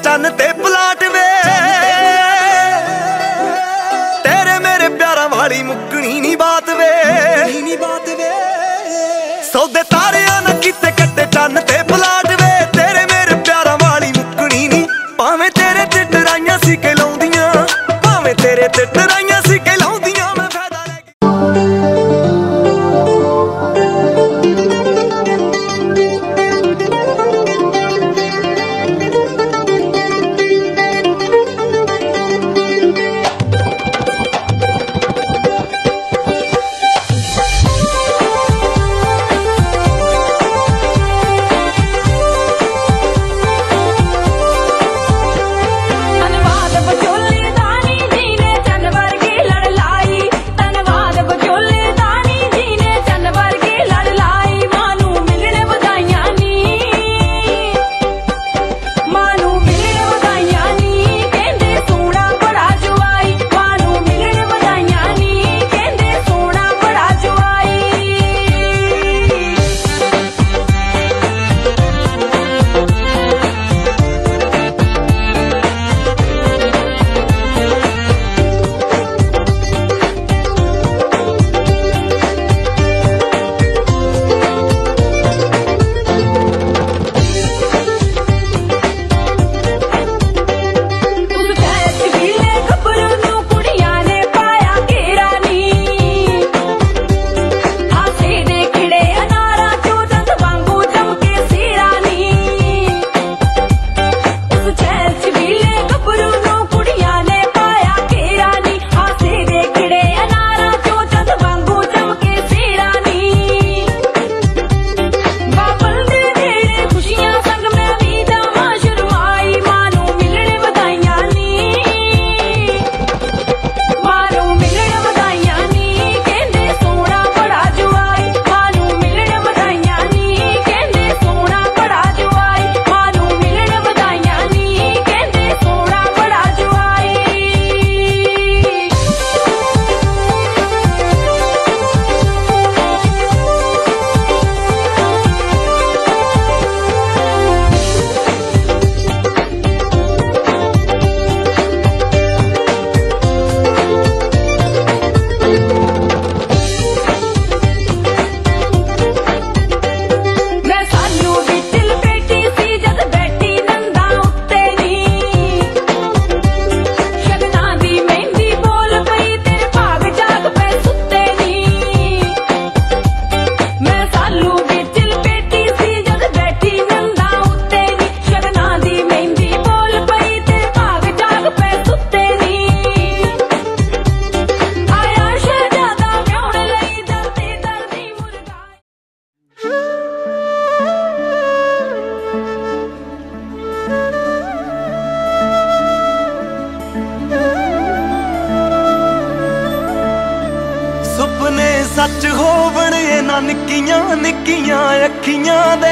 चन ते पलाट वे तेरे मेरे प्यारा वाली मुकनी नी बात वे सौदे तारे ना किते कट्टे चन ते पलाट वे तेरे मेरे प्यारा वाली मुकनी नी भावें तेरे ते डराइयां सी के लाउंदियां भावें तेरे ते डराइयां सी के लाउंदियां मैं फायदा सच होवण इन्हां निक्कियां निक्कियां अखियां दे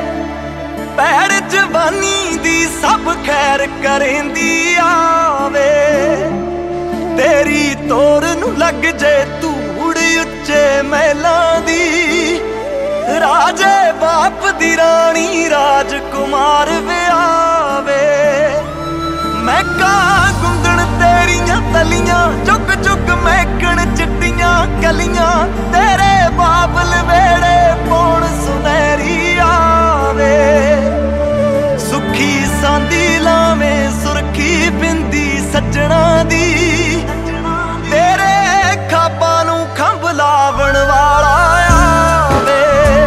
पैड़ जवानी दी सब खैर करेंदी आवे तेरी तोर नूं लग जे धूड़ उच्चे महलां दी राजे बाप दी रानी राजकुमार विआवे मैं का गुंदण तेरियां तलियां चुक चुक महकण चिट्टियां कलियां तेरे बाबल वेड़े पौण सुनहरी आवे सुखी सांदी लावें सुरखी बिंदी सजना दी तेरे खाबां नूं खंभ लावण वाला आवे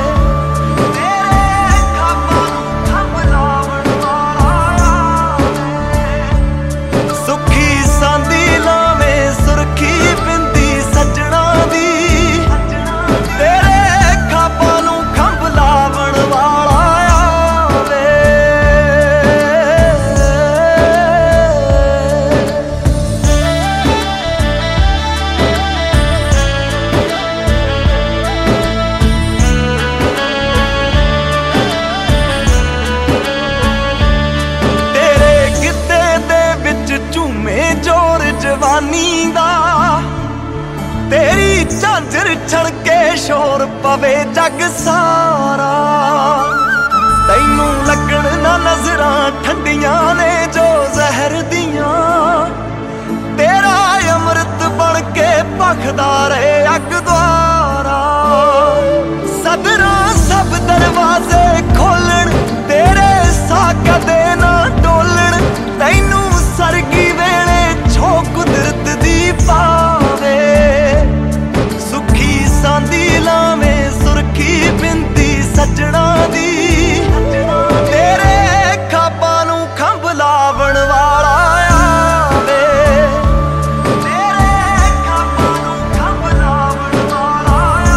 तेरी झांझर छड़के शोर पवे जग सारा तैनू लगन ना नजर नजरां ठंडियां ने जो जहर दियां, तेरा अमृत बन के भखदा रहे अग द्वारा। सदरां सब दरवाजे खोलन, तेरे सा कदे ना डोलन, तैनू सरगी वेले छो कुदरत दी पावे। सुखी सांदी लावे सुरखी बिंदी सजना दी, तेरे खाबां नू खंभ लावण वाला आवे। तेरे खाबां नू खंभ लावण वाला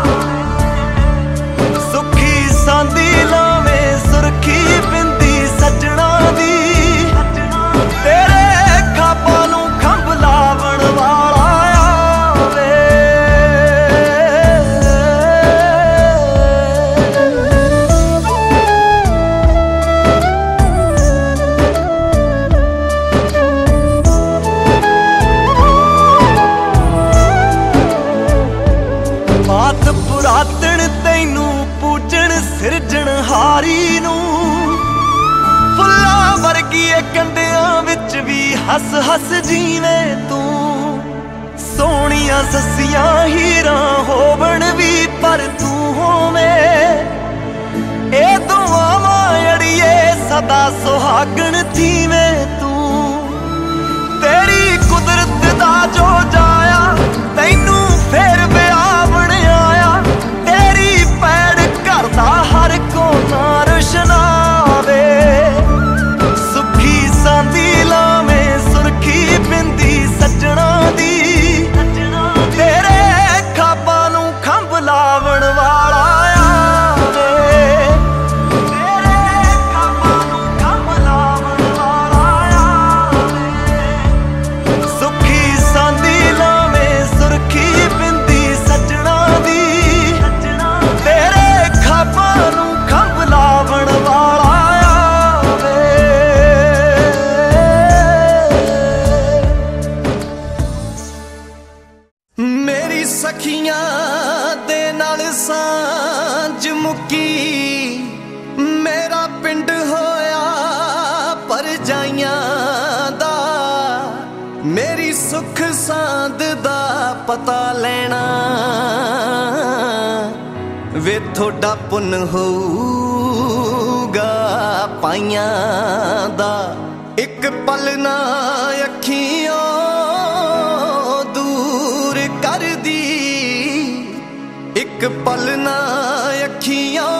आवे। सुखी सांदी लावे सुरखी बिंदी सजना दी, तेरे खाबां नू खंभ लावण वाला आवे। बात पुरातन तैनू पूजन सिरजनहारी नू, फुल्लां वर्गीए कंडियां विच भी हस हस जीवे तू। सोहणियां सस्सियां हीरां होवण भी पर तू होवें, ए दुआवां अड़िए सदा सुहागण थीवें तू। तेरी कुदरत दा जो जाया तैनू फेर ब्यावण आया, तेरी पैड़ घर दा हर कोना रोशनावे। सुखी सांदी लावे सुरखी बिंदी सजना दी, तेरे खाबां नू खंभ लावण वाला आवे। तेरे खाबां नू खंभ लावण वाला आवे। सुखी सांदी लावे सुरखी बिंदी सजना दी, तेरे खाबां नू खंभ लावण वाला आवे। मेरी सखियां दे नाल सांझ मुक्की, मेरा पिंड होया परजाइयां दा। मेरी सुख सांद दा पता लेना, वे थोड़ा पुन होऊगा पाइयां दा। एक पल ना अखियों दूर कर दी, एक पल ना अखियों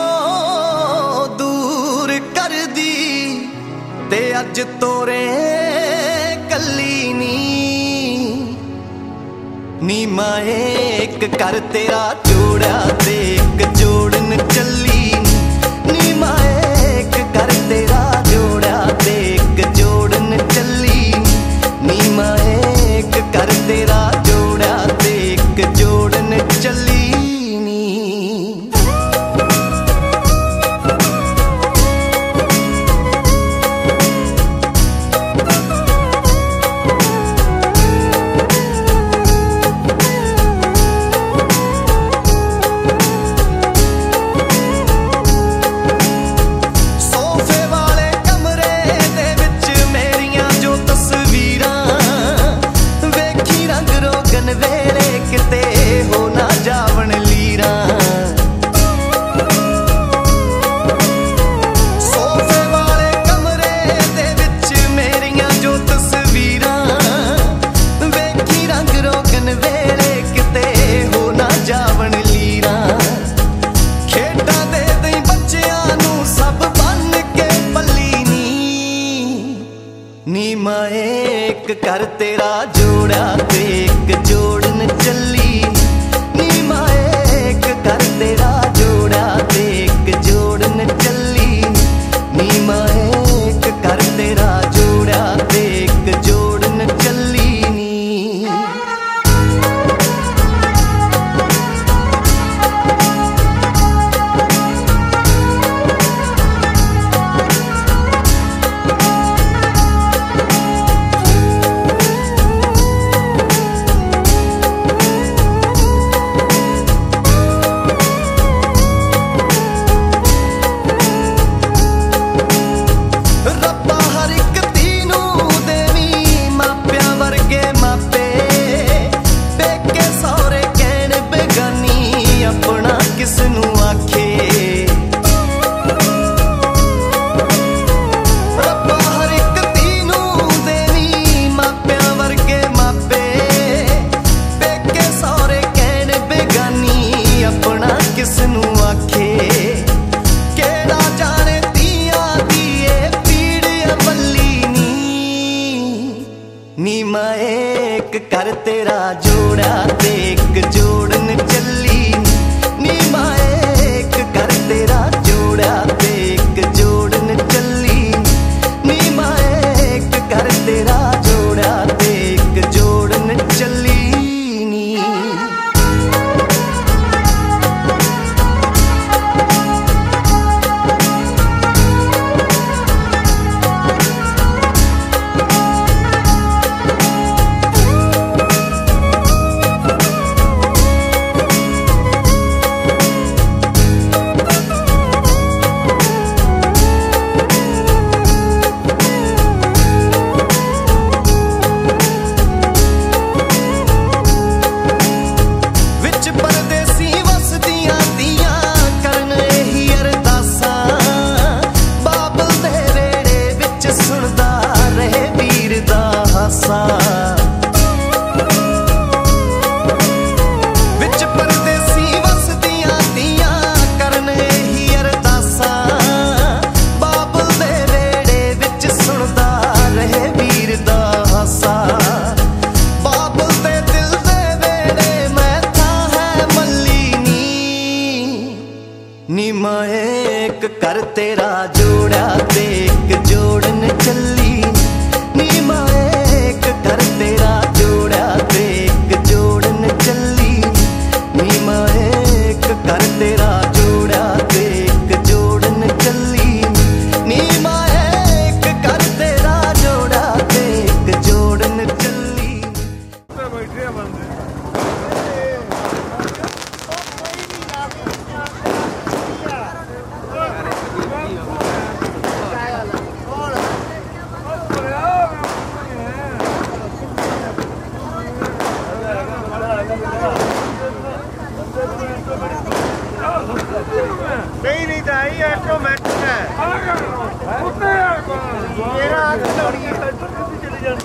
दूर कर दी, ते अज तोरे कली नी माए एक कर तेरा जोड़ा ते एक जोड़न चली। नी माए एक कर तेरा जोड़ा ते एक जोड़न चली। नी माए एक कर तेरा जोड़ा ते एक जोड़न चली। कर तेरा जोड़ा ते एक जोड़न चली। नी माए एक कर तेरा जोड़ा ते एक जोड़न चली। नी माए एक कर तेरा जोड़ा ते एक जोड़न चली। नी मैं एक कर तेरा जोड़ा ते एक जोड़न चली नी मैं एक कर तेरा जोड़ा ते एक जोड़न चली नी मैं एक कर तेरा जोड़ा ते एक जोड़न चली नी। विच परदेसी वसदियां दियां करन ही अरदासां बाबल दे वेड़े विच सुनदा रहे वीर दा हासा बाबल दे दिल दे वेड़े मैं था है मल्ली नी मैं एक कर तेरा जोड़ा ते एक जोड़न चली नी मैं एक कर तेरा जोड़ा ते एक जोड़न चली नी मैं एक कर तेरा जोड़ा ते एक जोड़न चली नी मैं एक कर तेरा जोड़ा ते एक जोड़न चली। नहीं चाहिए ऑटोमेटिक है मेरा चली जानी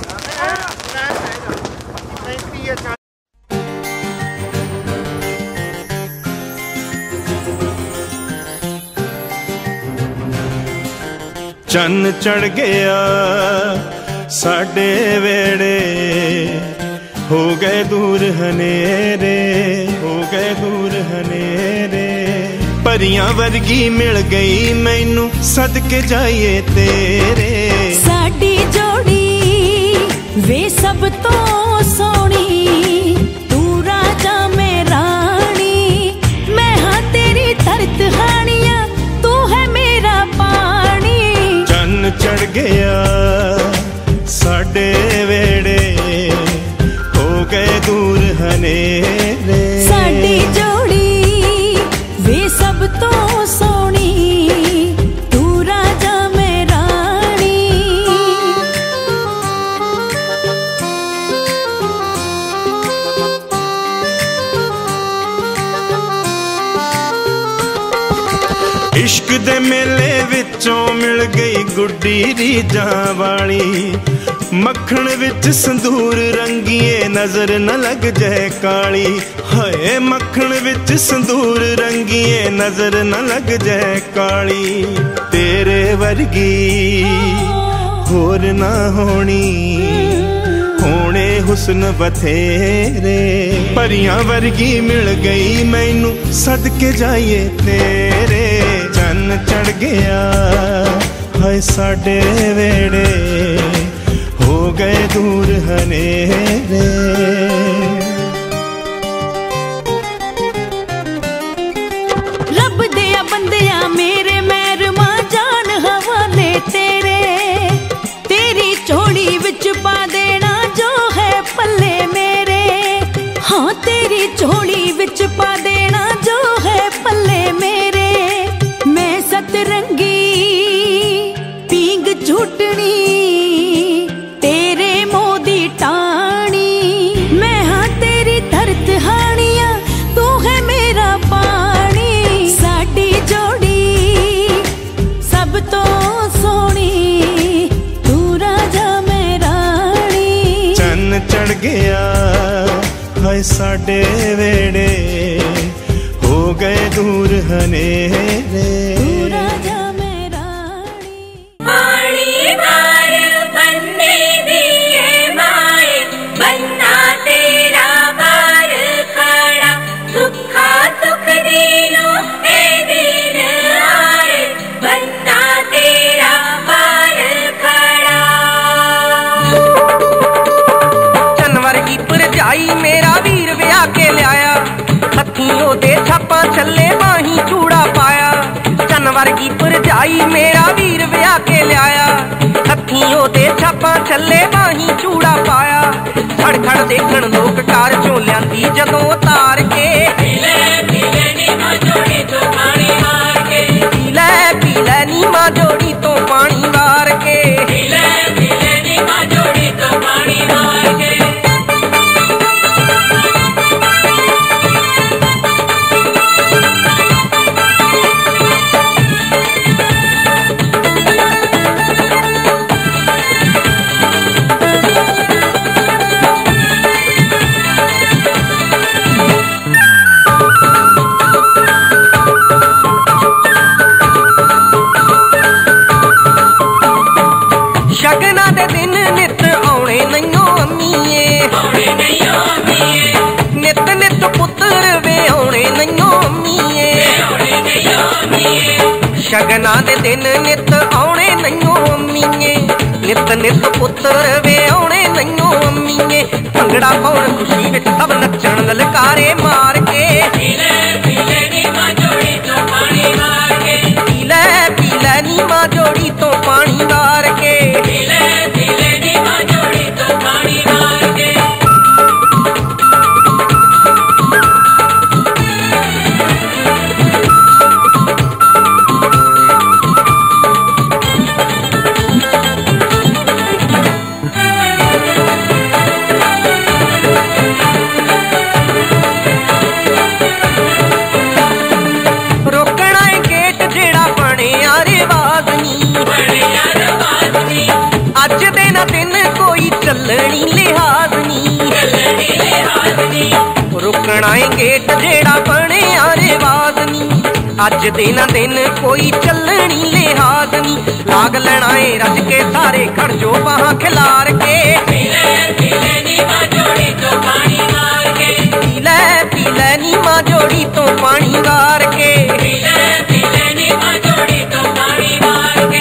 चन्न चढ़ गया साडे वेड़े हो गए दूर हनेरे हो गए दूर हनेरे परियां वर्गी मिल गई मैनू सदके जाइए तेरे साडी जोड़ी वे सब तो सोनी तू राजा मैं रानी मैं हाँ तेरी तरत हानिया तू है मेरा पानी। चन्न चढ़ गया साडे वेड़े हो गए दूर हनेरे साडी जोड़ी वे सब तो सोनी तू राजा मैं रानी। इश्क दे मेले विचों मिल गई गुड्डी रीजां वाली मक्खण विच संदूर रंगीए नजर न लग जाए काली हाय मक्खण विच संदूर रंगीए नजर न लग जाए काली तेरे वर्गी होर ना होनी होने हुस्न बथेरे परियां वर्गी मिल गई मैनू सदके जाइए तेरे चन्न चढ़ गया हाय साडे वेड़े हो गए दूर हनेरे। रब दिया बंदिया मेरे मैरमा जान हवाले तेरे तेरी झोली विच पा देना जो है पल्ले मेरे हाँ तेरी झोली विच पा देना जो है पल्ले मेरे मैं सतरंगी पींग झूठनी तेरे मोदी टाणी मैं हाँ तेरी धरत हानिया तू है मेरा पानी। साडी जोड़ी सब तो सोनी तू राजा मैं रानी। चन्न चढ़ गया हाय साडे वेड़े हो गए दूर हनेरे तू राजा मैं रानी। पानी बार बनने दिए माँ भाई मेरा वीर ब्याह के लिया हथियों दे छापा छले बाही चूड़ा पाया खड़ खड़ देखण लोक कार चों लियांदी जदों उतार के पीले पीले नी मां जोड़ी तो पानी मार के पीले पीले नी मां जोड़ी तो पानी मार के पीले पीले नी मां जोड़ी तो पानी मार के शगना दे दिन नित आने नैयो अम्मीए नित नित पुत्र वे आने नैयो अम्मीए शगना दे दिन नित आने नैयो अम्मीए नित नित पुत्र वे आने नैयो अम्मीए भंगड़ा पाउण खुशी विच सब नचण ललकारे मार के पीले पीले नी मां जोड़ी तो पानी मार के पीले पीले नी मां जोड़ी तो पानी मार के पीले पीले नी मां जोड़ी तो पानी मार के रोकना है गेट जेड़ा बने रिवाज नी अज दे ना दिन कोई चलनी लिहाज नी रुकना है गेट जेड़ा बने रिवाज नी अज दे ना दिन कोई चलनी लिहाज नी लाग लेना है रज के सारे खड़ जो बाहां खिलार के पीले पीले नी मां जोड़ी तो पानी मार के पीले पीले नी मां जोड़ी तो पानी मार के पीले पीले नी मां जोड़ी तो पानी मार के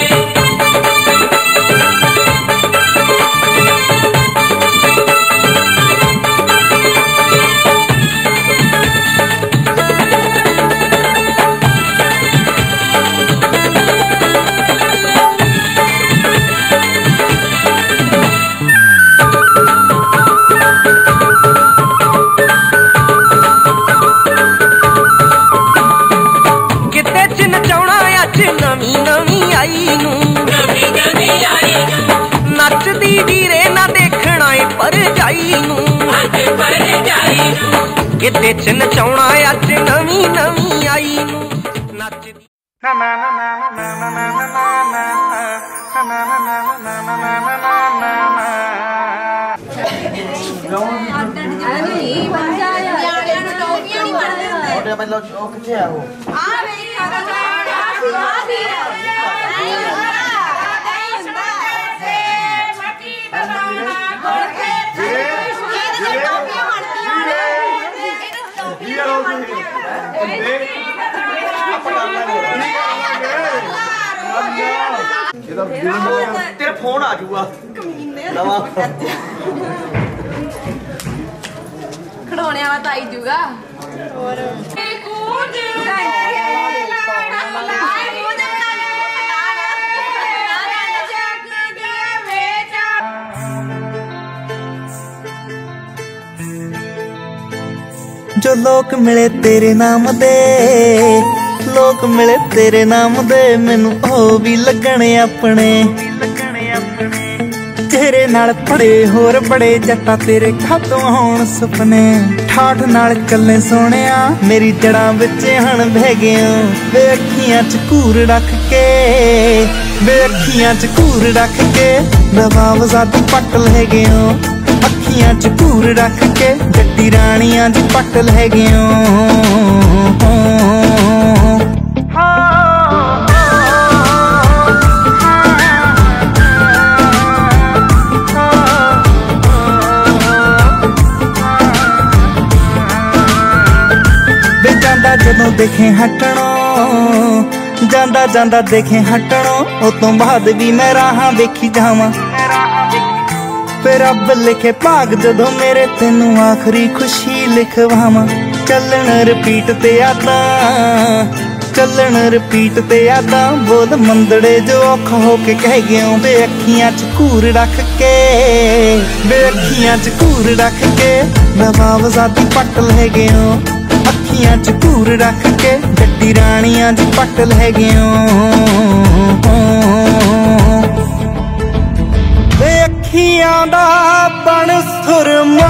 किते च नचाउणा अज नवी नवी आई नू नचदी वीरे ना देखना है पर जाई नू किते च नचाउणा अज नवी नवी आई नू नचदी तेरा फोन आ जाऊगा खड़ौने वाला तो आई जूगा और जो लोक मिले तेरे नाम दे लोक मिले तेरे नाम दे मैनू ओ भी लगने अपने तेरे नाल पड़े होर बड़े जट्टा तेरे खातों होण सुपने ठाठ नाल चले सोहणिया मेरी जड़ां विच हण बह गया वे अखियां च घूर रख के वे अखियां च घूर रख के नवाब ज़ाद पट ले गया अखियां च घूर रख के जट्टी राणियां च पट ले गया जदों देखे हटणों जांदा जांदा देखे हटणों उस तो बाद भी मैं राहां वेखी जावां फिर रब लिखे भाग जदों मेरे तेनू आखिरी खुशी लिखवावां चलन रिपीट ते यादां ਚੱਲਣ ਰਿਪੀਟ ਤੇ ਯਾਦਾਂ ਬੋਲ ਮੰਦੜੇ ਜੋ ਔਖਾ ਹੋ ਕੇ ਕਹਿ ਗਿਓ ਵੇ ਅੱਖੀਆਂ 'ਚ ਘੂਰ ਰੱਖ ਕੇ ਵੇ ਅੱਖੀਆਂ 'ਚ ਘੂਰ ਰੱਖ ਕੇ ਨਵਾਬ ਜ਼ਾਦੀ ਪੱਟ ਲੈ ਗਿਓ ਅੱਖੀਆਂ 'ਚ ਘੂਰ ਰੱਖ ਕੇ ਜੱਟੀ ਰਾਣੀਆਂ 'ਚ ਪੱਟ ਲੈ ਗਿਓ ਵੇ ਅੱਖੀਆਂ ਦਾ ਬਣ ਸੁਰਮਾ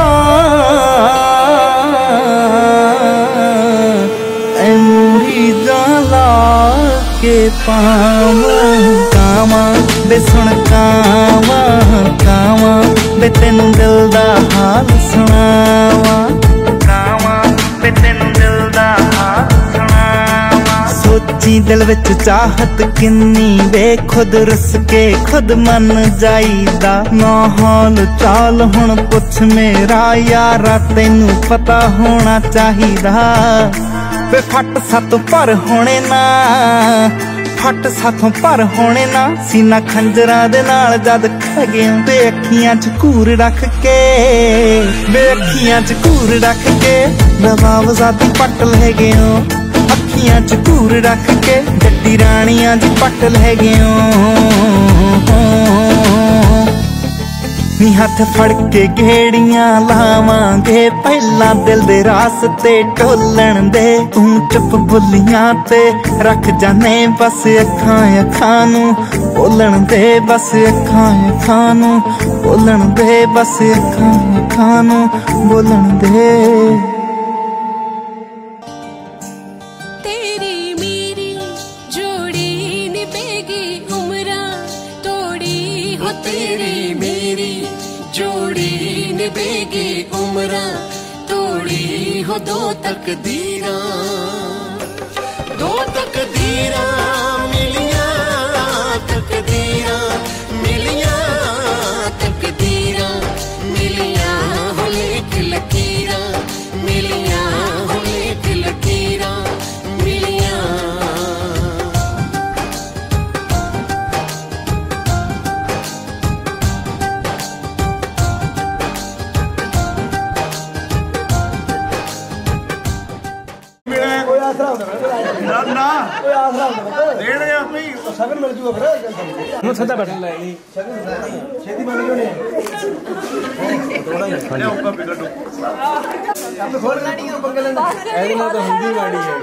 के पावां कावां बे सुन कावां बे तेनू दिल दा हाल सुनावां कावां बे तेनू दिल दा हाल सुनावां सोची दिल विच चाहत किन्नी वे खुद रुस के खुद मन जाईदा ना हाल चाल हुण पुछ मेरा यारा तेनू पता होना चाहिदा वे फट सातों पर होने ना फट सातों पर होने ना सीना खंजरां दे नाल जद खा गए वे अखियां च घूर रख के वे अखियां च घूर रख के नवाब ज़ादी पट ले गए अखियां च घूर रख के जट्टी राणियां च पट ले गए नी हथ फड़ के गेड़ियां लावांगे पहला दिल दे रास्ते ढोलण दे तू चुप बुलियां ते रख जाने बस अखां अखां नू बोलण दे बस अखां अखां नू बोलण दे बस अखां अखां नू बोलण दे तेरी मेरी जोड़ी निभेगी उम्रां तोड़ी हो तेरी मेरी जोड़ी निभेगी उम्रां तोड़ी हो दो तकदीरां मिलियां तकदीरां मिलियां तकदीरां मिलियां हो लेख लकीरां मिलियां हो लेख लकीरां मिलियां ना देण गया भाई सगन मिल जूगा फिर ਹੁਣ ਸੱਦਾ ਬੈਠ ਲੈ ਨਹੀਂ छेती बन गई होनी थोड़ा ऊपर भी कटो अब खोल गाड़ी ऊपर के लेना ਐਨੀ ਨਾਲ ਤਾਂ ਹੁੰਦੀ ਮਾੜੀ ਹੈ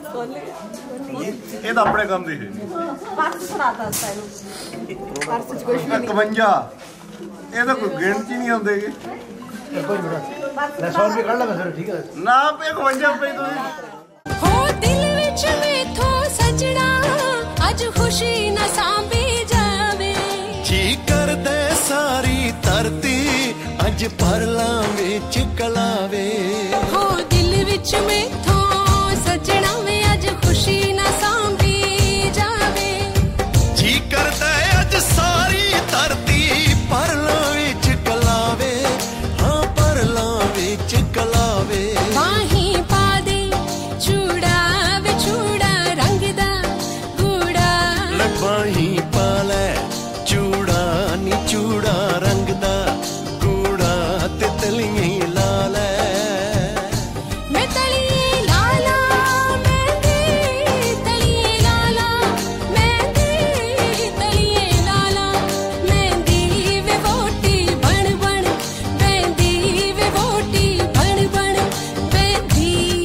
ਇਹ ਤਾਂ ਆਪਣੇ ਕੰਮ ਦੀ ਹੈ ਪਰਸ ਸੁਣਾਤਾ ਸਟਾਈਲ ਪਰਸ ਚ ਕੁਝ ਵੀ ਨਹੀਂ 51 ਇਹ ਤਾਂ ਕੋਈ ਗਿਣਤੀ ਨਹੀਂ ਆਉਂਦੇਗੀ ਪਰਸ 100 ਰੁਪਏ ਕੱਢ ਲੈ ਫਿਰ ਠੀਕ ਹੈ ਨਾ 51 ਰੁਪਏ ਤੁਸੀਂ हो दिल विच वेथो सजना अज खुशी न सांभी जावे जी कर दे सारी धरती अज परलां विच कलावे हो दिल विच वेथो सजना वे अज खुशी न सांभी जावे जी कर दे अज सारी धरती परलां विच कलावे हाँ परलां विच कलावे बाही पा दे चूड़ा वे चूड़ा रंग दा गूड़ा बाही पाले चूड़ा नी चूड़ा रंग दा कूड़ा ते तलिए लाल मैं तलिए लाला मेहंदी तलिए लाला मेहंदी तलिए लाला मेहंदी वे वोटी बन बन मेहंदी वे वोटी बन बन मेहंदी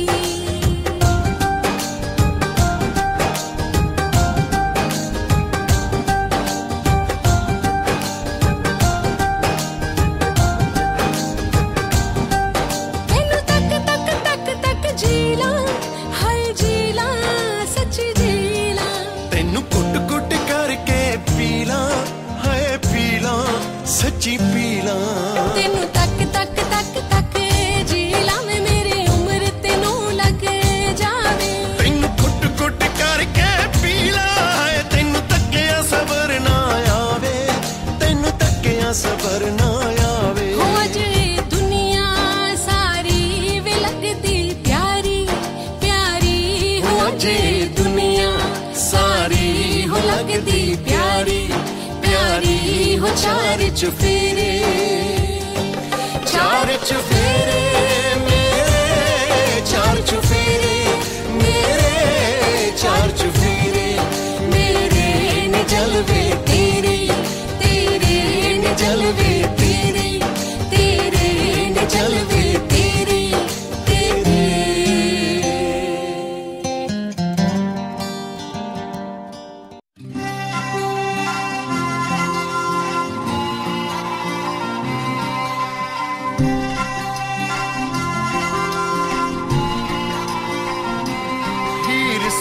तेनू तक तक तक तक जीला हाय जीला सच्ची जीला तेनू कुट कुट करके पीला है पीला सच्ची पीला तेनू तक तक तक तक जीला में मेरी उम्र तेनू लग जावे तेनू कुट कुट करके पीला है तेनू तकिया सबर ना आवे तेनू तकिया सबर ना आवे हो अज दुनिया सारी वे लगदी प्यारी प्यारी हो अज दुनिया सारी हो लगदी प्यारी प्यारी हो चार चुफेरे मेरे चार चुफेरे मेरे चार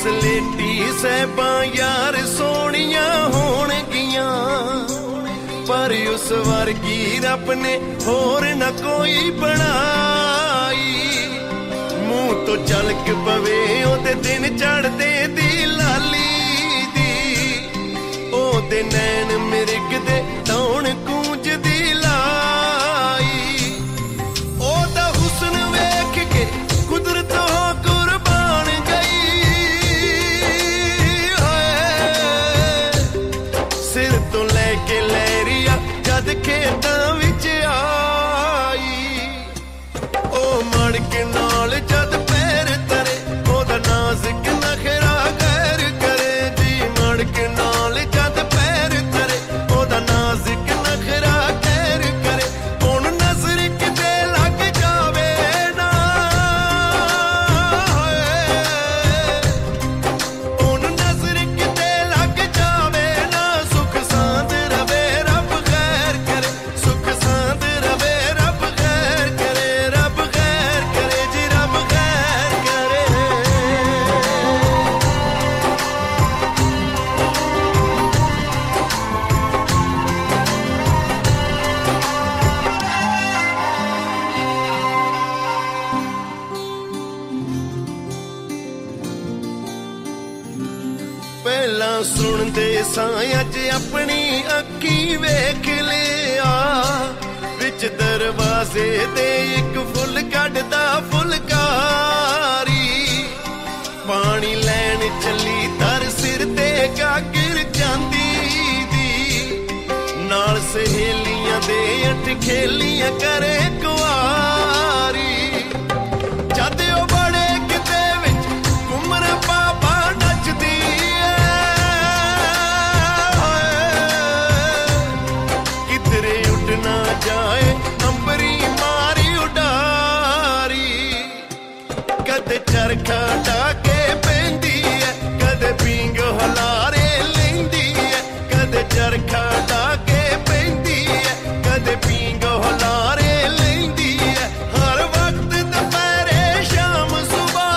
सलेटी सैबा यार सोनिया होणगियां पर उस वर्गी रब ने होर न कोई बनाई मुंह तो झलक पवे ओदे दिन चढ़दे दी लाली दी ओदे नैन मिर्ग दे तौण गूंज दी लाई ओदा हुस्न वेख के कुदरत हो कुर्बान गई सिर तो लेके लहरिया जद खेतां विच आई ओ मड़क नाल जद पैर तरे ओदा नाज़ुक नखरा गैर करे जी मड़क नाल जद पैर तरे ओदा नाज़ुक नखरा गैर करे हुण नज़र किते लग जावे ना हुण नज़र किते लग जावे ना सुख सांद रवे रब खैर करे सुख सांद रवे रब खैर करे रब खैर करे जी रब खैर करे पहला सुनदे सां अज अपनी अखी वेख लिया विच दरवाजे दे एक फुल कढदा फुलकारी पानी लैन चली तर सिर ते गागर जांदी दी नाल सहेलियां दे अठ खेलियां करे कुआरी जद ओ बड़े किते विच घुमर बाबा नचदी किधरे उठ ना जाए अंबरी मारी उडारी कदे चरखा डाके पैंदी है कदे पींग हलारे लेंदी है कदे चरखा डाके पैंदी है कदे पींग हलारे लेंदी है हर वक्त दोपहरे शाम सुबह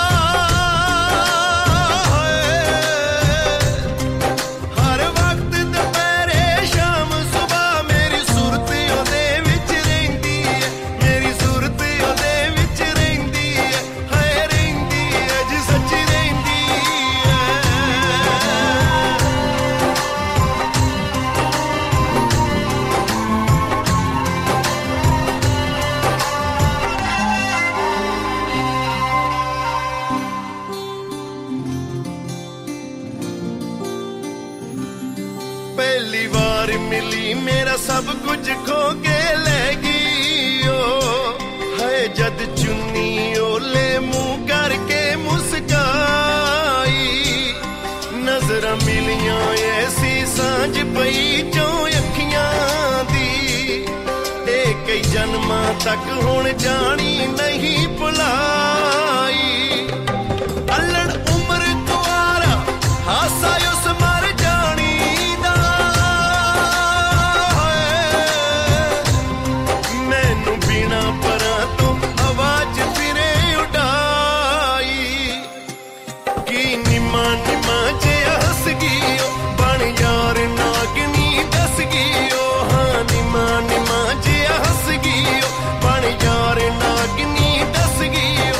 हर वक्त दोपहरे शाम सुबह मेरी सूरत ओदे विच रहिंदी है मेरी सूरत ओदे विच रहिंदी है रहिंदी है जी सच्ची रहिंदी है पहली बार मिली मेरा सब कुछ खो के ले गई ओ है जद चुन्नी ओले मुंह करके मुस्काई नजर मिलियां ऐसी सांझ पई चो अखियां दी ए कई जन्मां तक हुण जानी नहीं भुलाई अल्लड़ उम्र कुआरा हासा उस मर जानी दा मैनू बिना परां तो आवाज फिरे उडाई की निमा निमा जिहा हस गियो बन यार नागनी दस गियो हाँ निमा निमा जिहा हस गियो बन यार नागनी दस गियो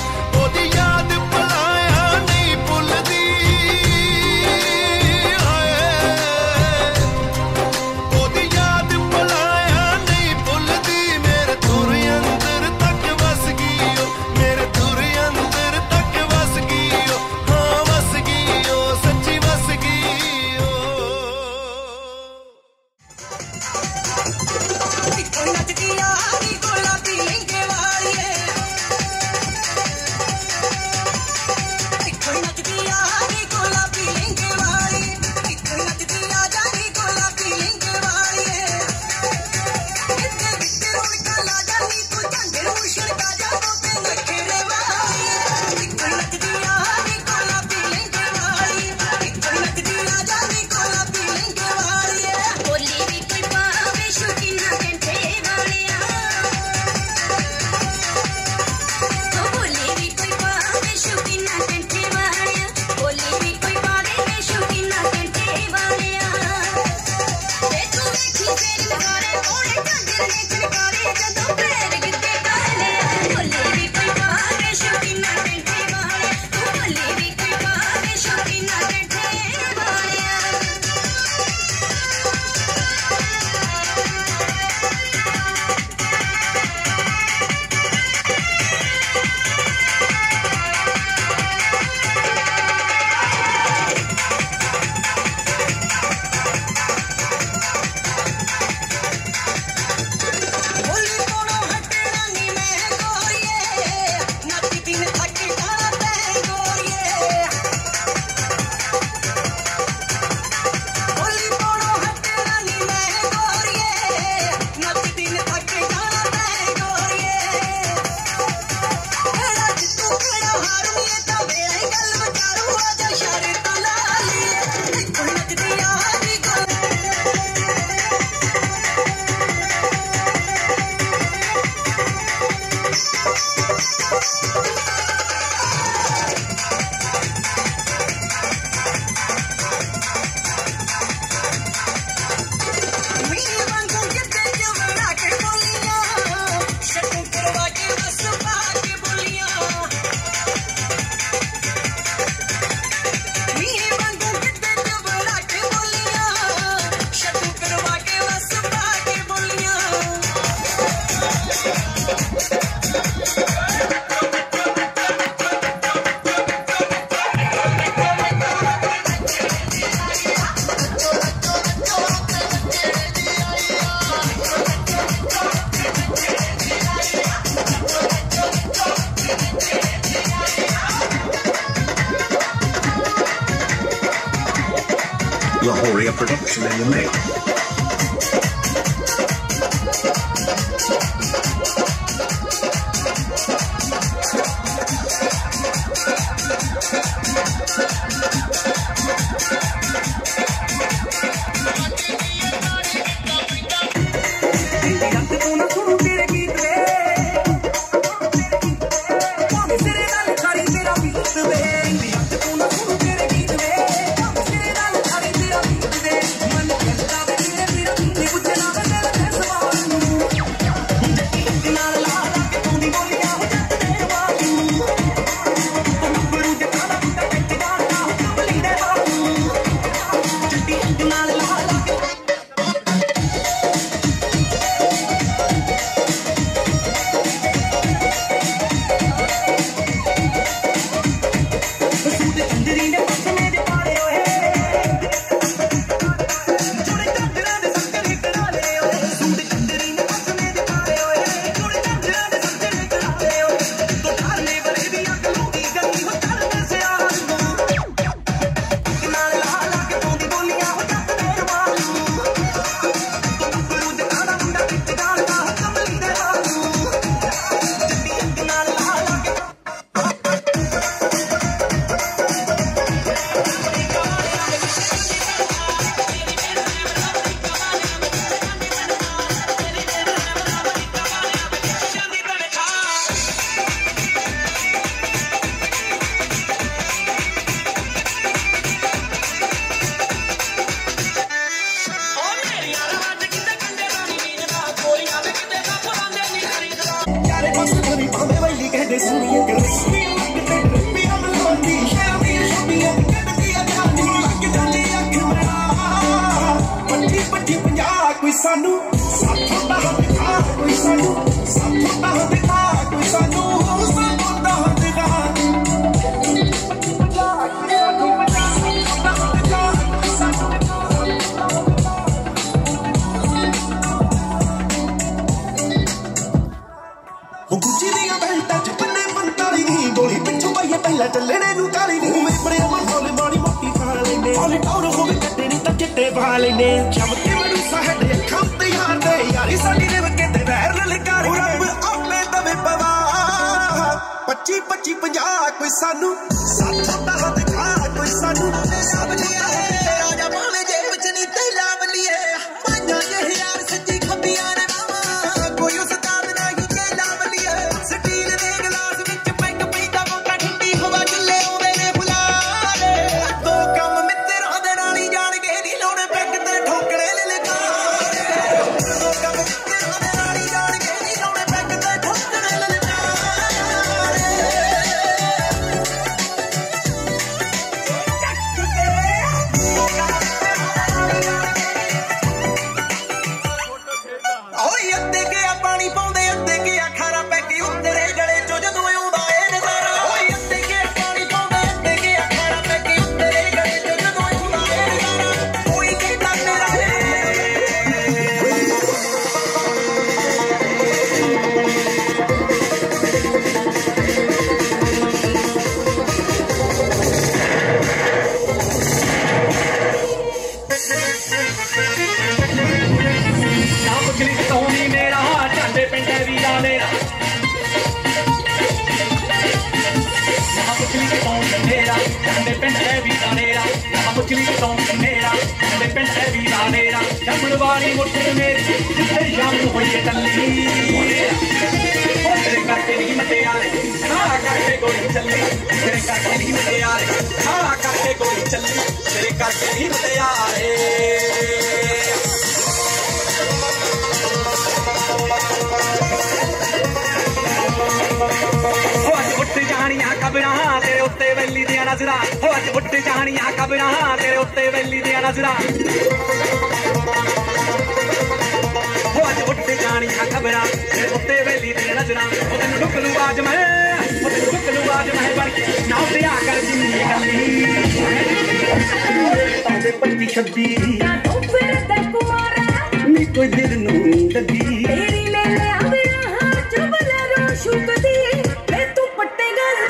Lahoria production in the mix.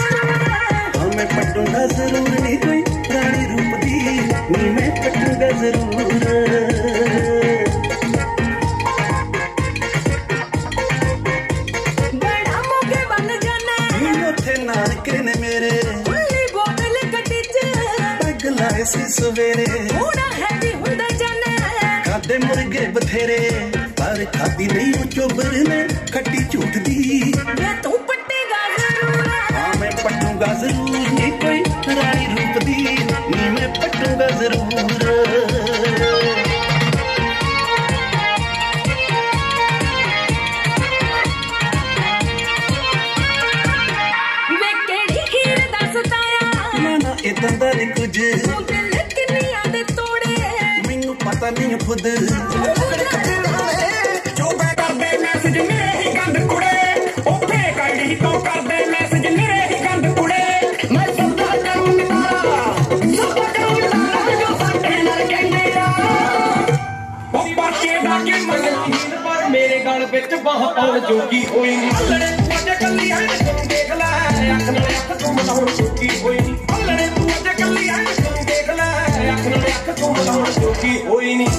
मैं पटूंगा जरूर नहीं कोई रानी रूप दी मैं पटूंगा जरूर ਸੀ ਸਵੇਰੇ ਹੋਣਾ ਹੈ ਵੀ ਹੁੰਦਾ ਜਾਣਾ ਖਾਦੇ ਮੁਰਗੇ ਬਥੇਰੇ ਪਰ ਖਾਦੀ ਨਹੀਂ ਉਹ ਚੋਬਰ ਨੇ ਖੱਟੀ ਝੂਠ ਦੀ ਮੈਂ ਤੂੰ ਪੱਟੇਗਾ ਜ਼ਰੂਰ ਹਾਂ ਮੈਂ ਪੱਟੂਗਾ ਜ਼ਰੂਰ ਨੀ ਕੋਈ ਰਾਣੀ ਰੂਪ ਦੀ ਨੀ ਮੈਂ ਪੱਟੂਗਾ ਜ਼ਰੂਰ ਇਦਾਂ ਦਾ ਨੀ ਕੁਝ ਦਿਲ ਕਿੰਨੀਆਂ ਦੇ ਤੋੜੇ ਮੈਨੂੰ ਪਤਾ ਨਹੀਂ ਖੁਦ ਜੋ ਬੈ ਕਰਦੇ ਮੈਸੇਜ ਮੇਰੇ ਹੀ ਗੰਦ ਕੁੜੇ ਉਹ ਫੇਕ ਆਈਡੀ ਤੋਂ ਕਰਦੇ ਮੈਸੇਜ ਮੇਰੇ ਹੀ ਗੰਦ ਕੁੜੇ ਮੈਂ ਸੁਣਦਾ ਕਰੂੰਗਾ ਜੋ ਸਾਡੇ ਨਾਲ ਕਹਿੰਦੇ ਆ ਉਹ ਬਾਕੀ ਦਾ ਕੀ ਮਜ਼ਹੀਨ ਪਰ ਮੇਰੇ ਗਲ ਵਿੱਚ ਬਾਹ ਪਾਉਣ ਜੋਗੀ ਹੋਈ ਨਹੀਂ ਹੱਲੜੇ ਤੂੰ ਅੱਜ ਕੱਲੀ ਐ ਤੂੰ ਦੇਖ ਲੈ ਅੱਖ ਨਾਲ ਅੱਖ ਤੂੰ ਮਿਲਾਉਣ ਜੋਗੀ ਹੋਈ ਨਹੀਂ ਹੱਲੜੇ ਤੂੰ ਅੱਜ ਕੱਲੀ ਐ ਤੂੰ ਦੇਖ ਲੈ ਅੱਖ ਨਾਲ ਅੱਖ ਤੂੰ ਮਿਲਾਉਣ ਜੋਗੀ ਹੋਈ ਨਹੀਂ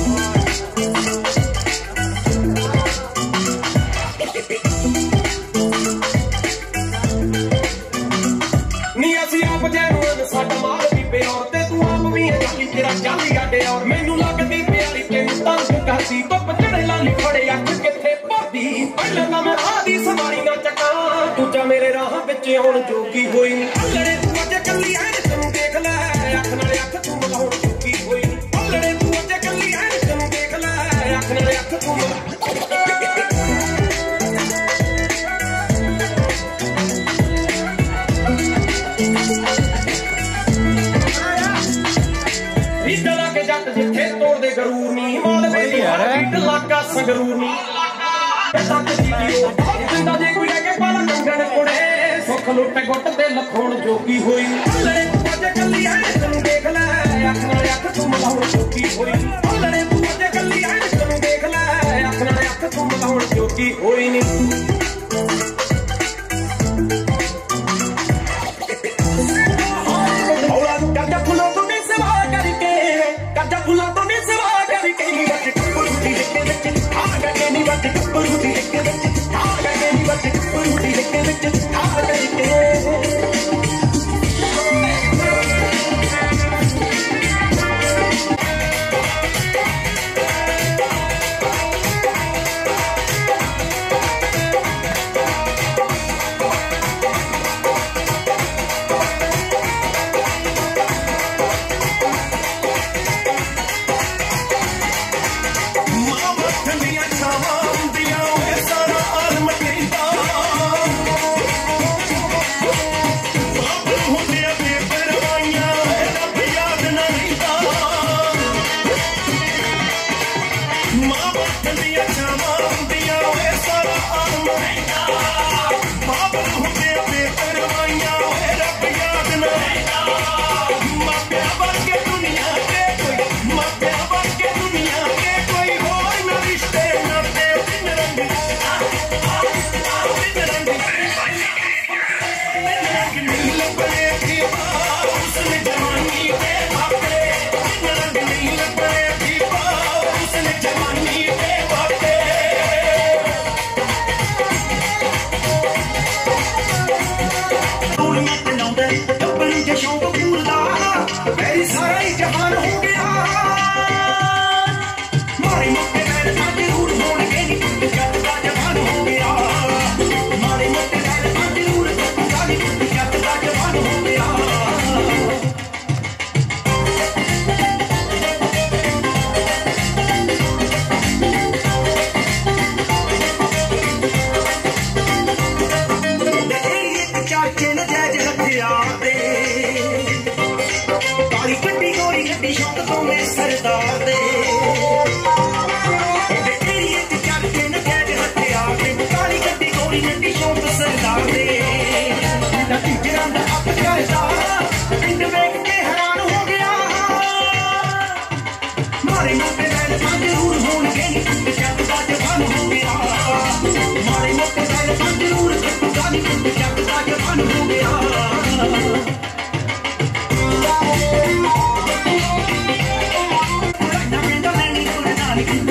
ਨੀ ਅਸੀਂ ਆਪ ਜੈਨੂਨ ਸਾਡਾ ਮਾਲ ਵੀ ਪਿਓਰ ਤੇ ਤੂੰ ਆਪ ਵੀ ਹੈ ਜਾਲੀ ਤੇਰਾ ਜਾਲੀ ਆਡੇ ਔਰ ਮੈਨੂੰ ਲੱਗਦੀ ਪਿਆਰੀ ਤੈਨੂੰ ਤੰਗ ਕਰਦੀ ਧੁੱਪ ਚੜੇ ਲਾਲੀ ਫੜੇ ਅੱਖ ਕਿੱਥੇ ਭਰਦੀ ਪਹਿਲਾਂ ਤਾਂ ਮੈਂ ਆਦੀ ਸਵਾਰੀ ਨਾ ਚੱਕਾਂ ਦੂਜਾ ਮੇਰੇ ਰਾਹ ਵਿੱਚ ਆਉਣ ਜੋਗੀ ਹੋਈ ਨਹੀਂ ਲੜੇ ਤੂੰ ਅੱਜ ਕੱਲੀ ਐ ਤੈਨੂੰ ਦੇਖ ਲੈ ਅੱਖ ਨਾਲ ਅੱਖ ਤੂੰ ਮਿਲਾਉਣ ਜੋਗੀ ਹੋਈ ਨਹੀਂ ਲੜੇ ਤੂੰ ਅੱਜ ਕੱਲੀ ਐ ਤੈਨੂੰ ਦੇਖ ਲੈ ਅੱਖ ਨਾਲ ਅੱਖ ਤੂੰ ਇਦਾਂ ਕੇ ਜੱਟ ਜਿੱਥੇ ਤੋੜਦੇ ਗਰੂਰ ਨਹੀਂ ਮਾਲਵੇ ਦੀ ਹਰ ਇਲਾਕਾ ਸੰਗਰੂਰ ਨਹੀਂ ਸੱਤ ਜੀਓ ਜਿੰਦਾ ਜੇ ਕੋਈ ਲੈ ਕੇ ਪਾਲਾ ਕੰਗਣ ਕੁੜੇ ਸੁੱਖ ਲੁੱਟ ਗੁੱਟ ਤੇ ਲਖੋਣ ਜੋਗੀ ਹੋਈ ਲੜੇ ਤੂੰ ਅੱਜ ਕੱਲੀ ਐ ਤੈਨੂੰ ਦੇਖ ਲੈ ਅੱਖ ਨਾਲ ਅੱਖ ਤੂੰ ਮਿਲਾਉਣ ਜੋਗੀ ਹੋਈ ਲੜੇ ਤੂੰ ਅੱਜ ਕੱਲੀ ਐ ਤੈਨੂੰ ਦੇਖ ਲੈ ਅੱਖ ਨਾਲ ਅੱਖ ਤੂੰ ਮਿਲਾਉਣ ਜੋਗੀ ਹੋਈ ਨਹੀਂ ਕਰਜਾ ਫੁੱਲਾਂ ਤੋਂ ਨਹੀਂ ਸਵਾ ਕਰਕੇ ਕਰਜਾ ਫੁੱਲਾਂ ਤੋਂ ਨਹੀਂ ਸਵਾ ਕਰਕੇ ਨੀ ਵੱਜ ਕੁੱਪੜੀ ਦੇ ਵਿੱਚ ਆ ਕਰਕੇ ਨੀ ਵੱਜ ਕੁੱਪੜੀ ਦੇ ਵਿੱਚ ਆ ਕਰਕੇ ਨੀ ਵੱਜ ਕੁੱਪੜੀ ਦੇ ਵਿੱਚ ਆ ਕਰਕੇ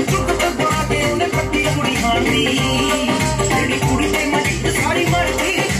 ਜਿਹੜੀ ਕੁੜੀ ਤੇ ਮਰੀ ਸਾਰੀ ਮਰਦੀ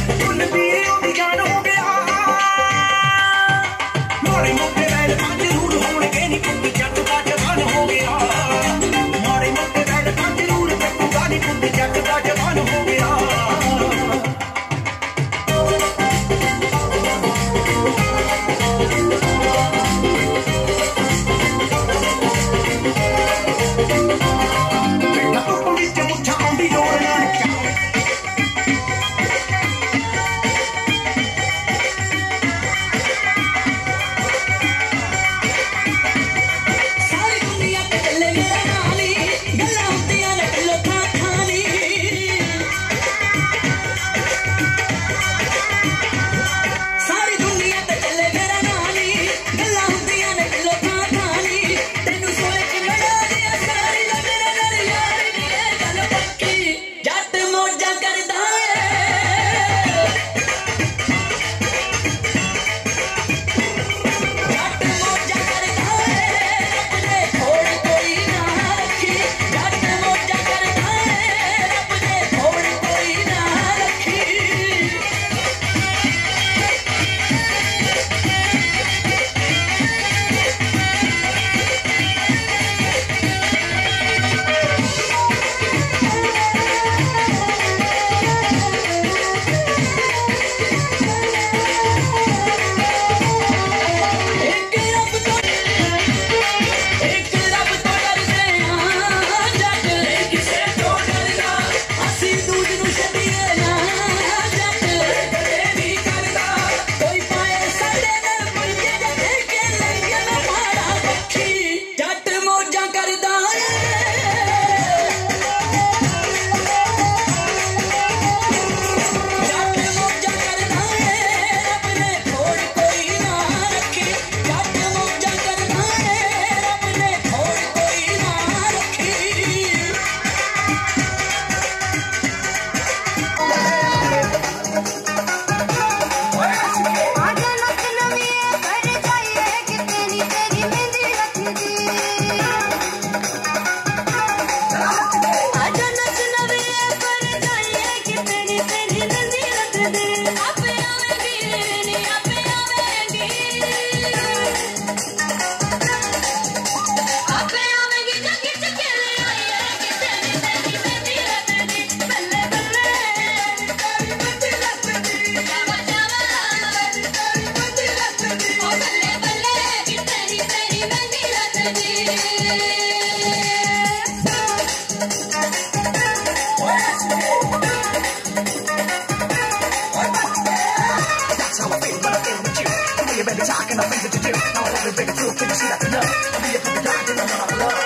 in my finger to do. Now I love it, big true, can you see that enough? I'll be a pretty guy, then I'm not love.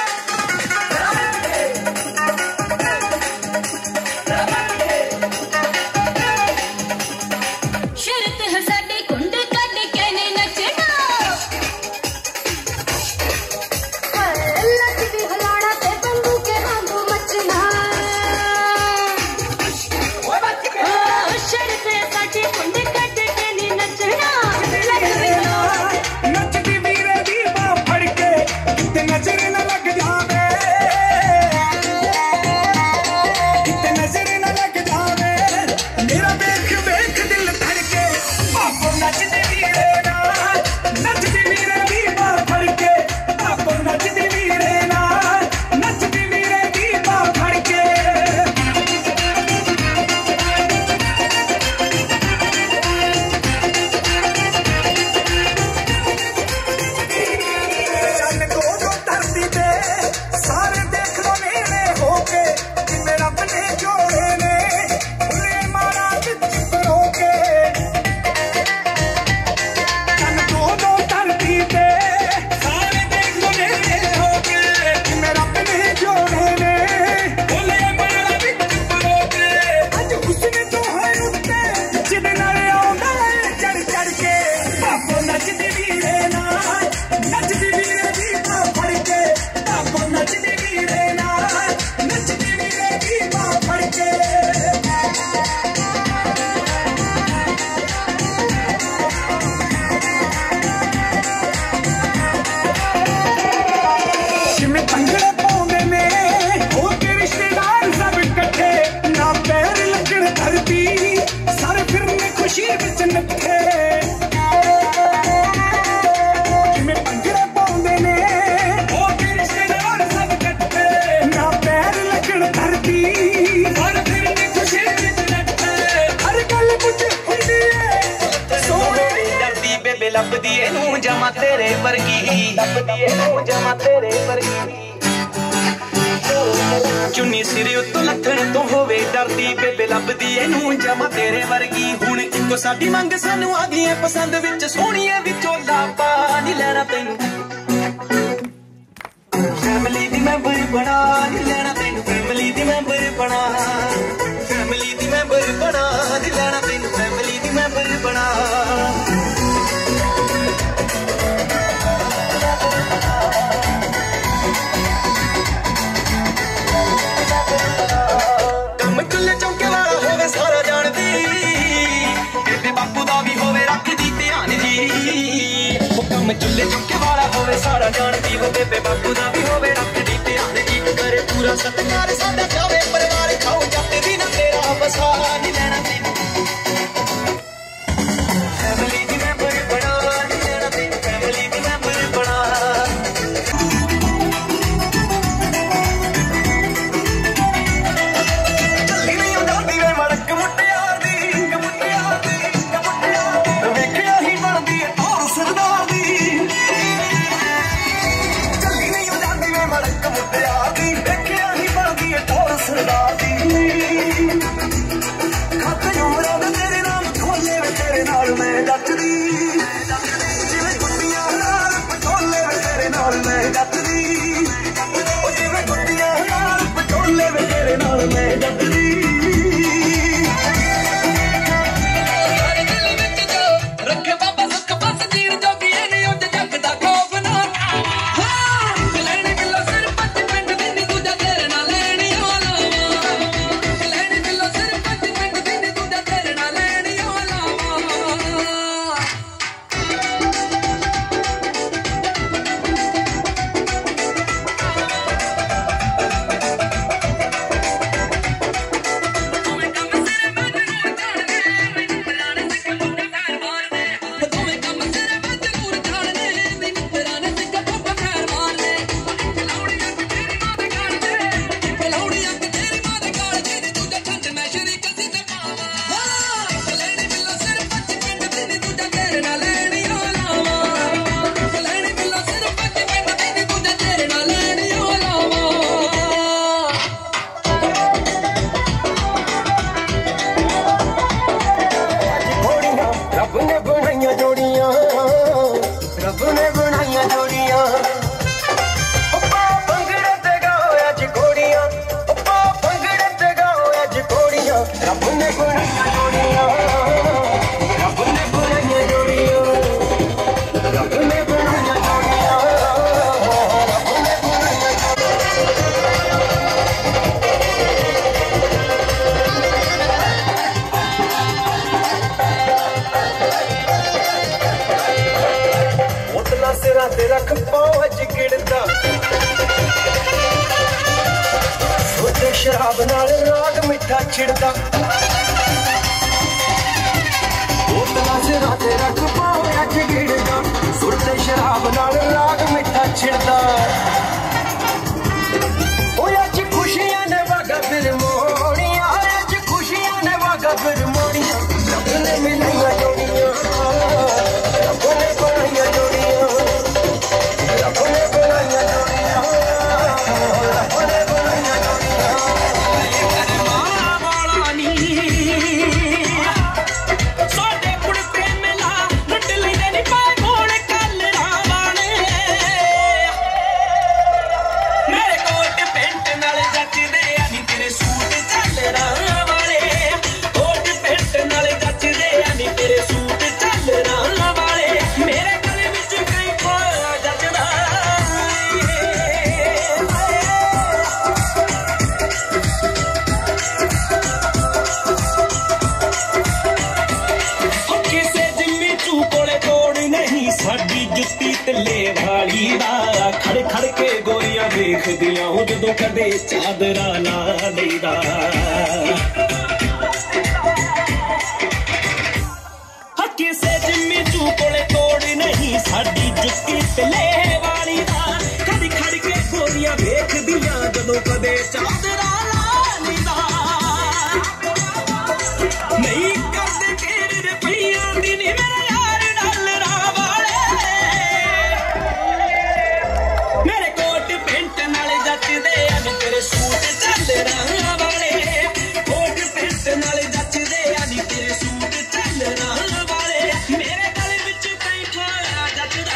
ਲੱਭਦੀ ਇਹਨੂੰ ਜਮਾ ਤੇਰੇ ਵਰਗੀ ਲੱਭਦੀ ਇਹਨੂੰ ਜਮਾ ਤੇਰੇ ਵਰਗੀ ਚੁੰਨੀ ਸਿਰੇ ਉੱਤੋਂ ਲੱਥਣ ਤੋਂ ਹੋਵੇ ਡਰਦੀ ਬੇਬੇ ਲੱਭਦੀ ਇਹਨੂੰ ਜਮਾ ਤੇਰੇ ਵਰਗੀ ਹੁਣ ਇੱਕੋ ਸਾਡੀ ਮੰਗ ਸਾਨੂੰ ਆ ਗਈ ਪਸੰਦ ਵਿੱਚ ਸੋਹਣੀਏ ਵਿੱਚੋਂ ਲਾਪਾ ਨਹੀਂ ਲੈਣਾ ਤੈਨੂੰ ਫੈਮਿਲੀ ਦੀ ਮੈਂਬਰ ਬਣਾ ਨਹੀਂ ਲੈਣਾ ਤੈਨੂੰ ਫੈਮਿਲੀ ਦੀ ਮੈਂਬਰ ਬਣਾ ਫੈਮਿਲੀ ਦੀ ਮੈਂਬਰ ਬਣਾ ਨਹੀਂ ਲੈਣਾ ਤੈਨੂੰ ਫੈਮਿਲੀ ਦੀ ਮੈਂਬਰ ਬਣਾ ਕੰਮ ਚੁੱਲ੍ਹੇ ਚੌਂਕੇ ਵਾਲਾ ਹੋਵੇ ਸਾਰਾ ਜਾਣਦੀ ਬੇਬੇ ਬਾਪੂ ਦਾ ਵੀ ਹੋਵੇ ਰੱਖਦੀ ਧਿਆਨ ਜੀ ਉਹ ਕੰਮ ਚੁੱਲ੍ਹੇ ਚੌਂਕੇ ਵਾਲਾ ਹੋਵੇ ਸਾਰਾ ਜਾਣਦੀ ਉਹ ਬੇਬੇ ਬਾਪੂ ਦਾ ਵੀ ਹੋਵੇ ਰੱਖਦੀ ਧਿਆਨ ਜੀ ਕਰੇ ਪੂਰਾ ਸਤਿਕਾਰ ਸਾਡਾ ਚਾਵੇ ਪਰਿਵਾਰ ਖਾਓ ਜੱਟ ਦੀ ਨਾ ਤੇਰਾ ਵਸਾ ਨਹੀਂ ਲੈਣਾ ਤੈਨੂੰ ਫੈਮਿਲੀ ਦੀ ਮੈਂਬਰ ਬਣਾ ਨਹੀਂ ਲੈਣਾ ਤੈਨੂੰ ਫੈਮਿਲੀ ਦੀ ਮੈਂਬਰ ਬਣਾ ਵੇਖਿਆ ਹੀ ਬਣਦੀ ਏ ਔਰ ਸਰਦਾਰ ਦੀ ਚੱਲੀ ਨਹੀਂ ਉਹ रख पाँव च गिरदा सोते शराब नाल राग मिठा छिड़दा बोतला सिरा ते रख पाँव च गिरदा सोते शराब नाल राग मिठा छिड़दा अज खुशियां ने वागा फिर मोड़ियां अज खुशियां ने वागा फिर मोड़ियां रब ने मिलाइया जोड़ियां रब ने बनाइया जोड़ियां रब ने बनाइया जोड़ियां रब ने बनाइया जोड़ियां मां वाला नी साडे कुड़ते मिला लुट लैंदे नी पाए मोड़ कल रावाने मेरे कोट पेंट नाल जचदे आ नी तेरे सूट चलना वाले कोट पेंट नाल जचदे आ नी तेरे सूट चलना वाले मेरे गले विच कई खोया जचदा किसे जिम्मी चू कोले तोड़ नहीं साडी जुत्ती तिल्ले वाली दा खड़ खड़ के गोरियां देखदियां जदों कदे चादरा ला लईदा किसे जिम्मी चू कोले तोड़ नहीं साडी जुत्ती तिल्ले वाली दा खड़ खड़ के गोरियां देखदियां जदों कदे चादरा ला लईदा नहीं करदे तेरे रुपइयां दी नी मेरे यार डॉलरां वाले मेरे कोट पेंट नाल जचदे आ नी तेरे सूट चलना वाले कोट पेंट नाल जचदे आ नी तेरे सूट चलना वाले मेरे गले विच कई खोया जचदा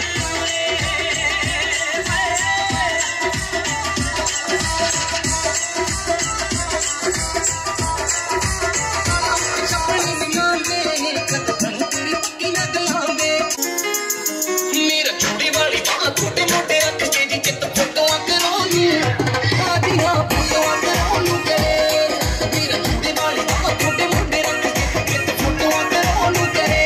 मेरा छोटी वाली बात छोटे मोटे रख के जी चित फोटोआं करोनी आदियां फोटोआं करोनी करे मेरा छोटी वाली बात छोटे मोटे रख के चित फोटोआं करोनी करे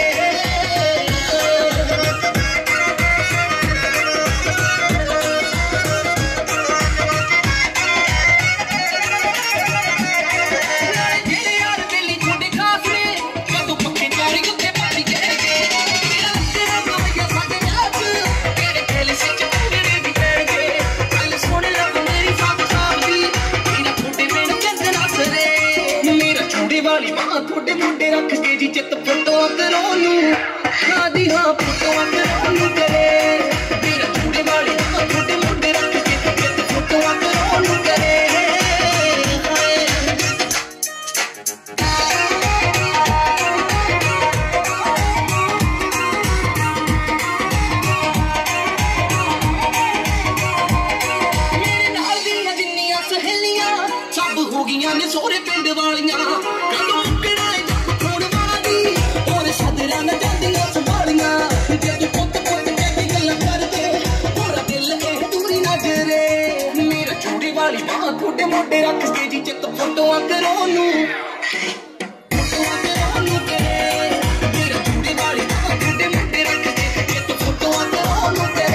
मेरे यार बेली छोटे खास ने कदों पक्के चोरी उत्ते पारी जाएंगे मेरा तेरा गवैया साडे नाच तेरे खेल सच पूरे दी पैणगे कल सुन लब मेरी साफ साफ दी मेरा छोटे पिंड चंदना सरे मेरा छोटे वाली बात छोटे मुंडे रख के जी चित फोटोआं करोनू आदी हां फोटोआं करोनू करे मेरा छोटे वाली बात छोटे मुंडे रख के चित फोटोआं करोनू करे मेरे नाल दियां जिन्नियां सहेलियां सब हो गईयां ने सोहरे पिंड वालियां कदों मुकड़ा जब खोड़ वाली और सदरा न जांदियां संभालियां जद पुत पुत कहके गल्लां करदे पूरा दिल ए दूरी नजरे मेरा छोटी वाली बात छोटे मोटे रख के जी चित फोटोआं करोनू फोटोआं करोनू करे मेरा छोटी वाली बात छोटे मोटे रख के चित फोटोआं करोनू करे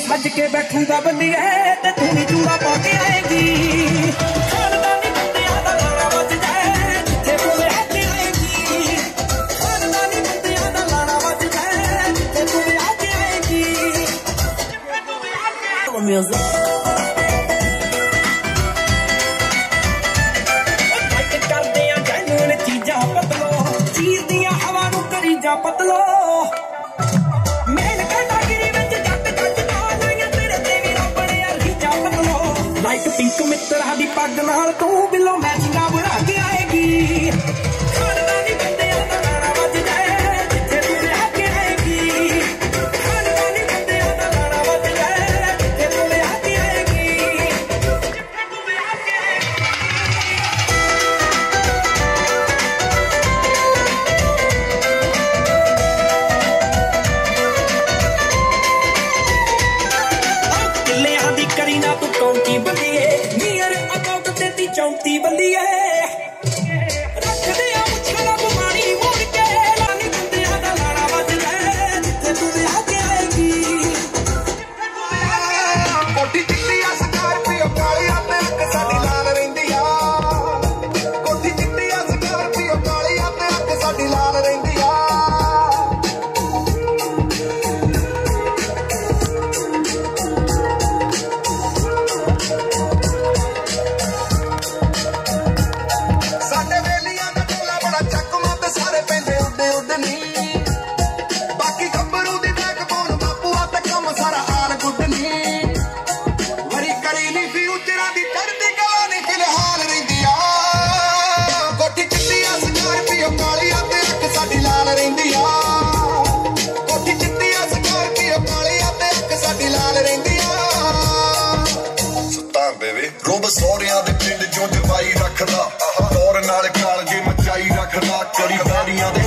सज के बैठूंगा बल्लिए ते तू भी चूड़ा पा के आएगी खानदानी बंदियां दा लाड़ा बज जाए जिथे बोले आके आएगी खानदानी बंदियां दा लाड़ा बज जाए जिथे बोले आके आएगी म्यूजिक करदे आ जैनून चीजां पतलो चीज दियां हवा नू करी जा पतलो पिंक मित्रा दी पग नाल तू बिलो मैचिंगा बना के आएगी खानदानी बंदियां दा गाना बज जाए जिथे तू ब्याह के आएगी खानदानी बंदियां दा गाना बज जाए जिथे तू ब्याह के आएगी किल्लियां दी करी ना तू कौंटी बल्लिए चौंती बल्लिए रखदे आ मुछला गुमानी मोड़ के लानी बंदियां दा लाड़ा बज जाए जिथे तू ब्याह के आएगी कोठी चिट्टी आ स्कार्पियो काली आ ते अख साडी लाल रहिंदी आ कोठी चिट्टी आ स्कार्पियो काली आ ते अख साडी लाल रहिंदी आ ਰੋਬ ਸੋਹਰਿਆਂ ਦੇ ਪਿੰਡ ਚੋਂ ਜਵਾਈ ਰੱਖਦਾ ਦੌਰ ਨਾਲ ਕਾਲਜੇ ਮਚਾਈ ਰੱਖਦਾ ਕਰੀ ਬਾਰੀਆਂ ਦੇ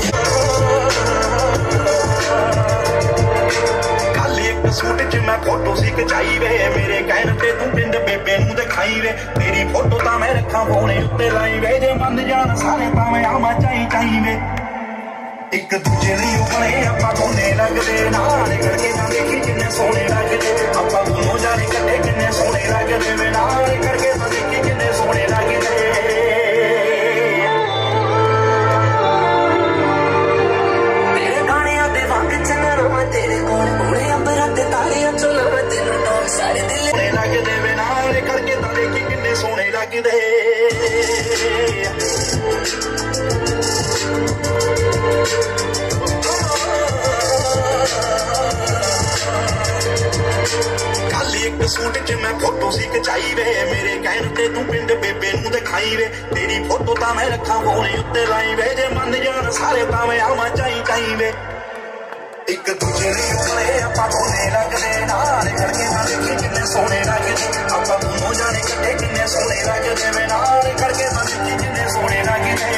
ਕੱਲ ਇੱਕ ਸੂਟ 'ਚ ਮੈਂ ਫੋਟੋ ਸੀ ਖਚਾਈ ਵੇ ਮੇਰੇ ਕਹਿਣ ਤੇ ਤੂੰ ਪਿੰਡ ਬੇਬੇ ਨੂੰ ਦਿਖਾਈ ਵੇ ਤੇਰੀ ਫੋਟੋ ਤਾਂ ਮੈਂ ਰੱਖਾਂ ਫੋਨੇ ਉੱਤੇ ਲਾਈ ਵੇ ਜੇ ਮੰਨ ਜਾਣ ਸਾਰੇ ਤਾਂ ਮੈਂ ਆਵਾਂ ਚਾਈ ਵੇ ਇੱਕ ਦੂਜੇ ਲਈ ਉਪਲੇ ਆਪਾਂ ਦੋਨੇ ਲੱਗਦੇ ਨਾਲ ਕਰਕੇ ਤਾਂ ਦੇਖੀ ਕਿੰਨੇ ਸੋਹਣੇ ਲੱਗਦੇ ਆਪਾਂ ਦੋਨੋਂ ਜਾਣੇ ਇਕੱਠੇ ਕਿੰਨੇ ਸੋਹਣੇ ਲੱਗਦੇ ਵੇ ਨਾਲ ਕਰਕੇ ਤਾਂ ਦੇਖੀ ਕਿੰਨੇ ਸੋਹਣੇ ਲੱਗਦੇ ਤੇਰੇ ਗਾਣਿਆਂ ਦੇ ਵੰਗ ਚੰਨਰੋ ਮੈਂ ਤੇਰੇ ਕੋਲ ਪੂਰੇ ਅੰਬਰਾਂ ਤੇ ਤਾਰਿਆਂ ਚੋਂ ਲਵਾਂ ਤੈਨੂੰ ਟੋਕ ਸਾਰੇ ਦਿਲ ਸੋਹਣੇ ਲੱਗਦੇ ਵੇ ਨਾਲ ਕਰਕੇ ਤਾਂ ਦੇਖੀ ਕਿੰਨੇ ਸੋਹਣੇ ਲੱਗਦੇ ਕੱਲ ਇੱਕ ਸੂਟ 'ਚ ਮੈਂ ਫੋਟੋ ਸੀ ਖਚਾਈ ਵੇ ਮੇਰੇ ਕਹਿਣ ਤੇ ਤੂੰ ਪਿੰਡ ਬੇਬੇ ਨੂੰ ਦਿਖਾਈ ਵੇ ਤੇਰੀ ਫੋਟੋ ਤਾਂ ਮੈਂ ਰੱਖਾਂ ਫੋਨੇ ਉੱਤੇ ਲਾਈ ਵੇ ਜੇ ਮੰਨ ਜਾਣ ਸਾਰੇ ਤਾਂ ਮੈਂ ਆਵਾਂ ਚਾਈ ਵੇ ਇੱਕ ਦੂਜੇ ਲਈ ਉਪਲੇ ਆਪਾਂ ਦੋਨੇ ਲੱਗਦੇ ਨਾਲ ਕਰਕੇ ਤਾਂ ਦੇਖੀ ਕਿੰਨੇ ਸੋਹਣੇ ਲੱਗਦੇ ਆਪਾਂ ਦੋਨੋਂ ਜਾਣੇ ਇਕੱਠੇ ਕਿੰਨੇ ਸੋਹਣੇ ਲੱਗਦੇ ਵੇ ਨਾਲ ਕਰਕੇ ਤਾਂ ਦੇਖੀ ਕਿੰਨੇ ਸੋਹਣੇ ਲੱਗਦੇ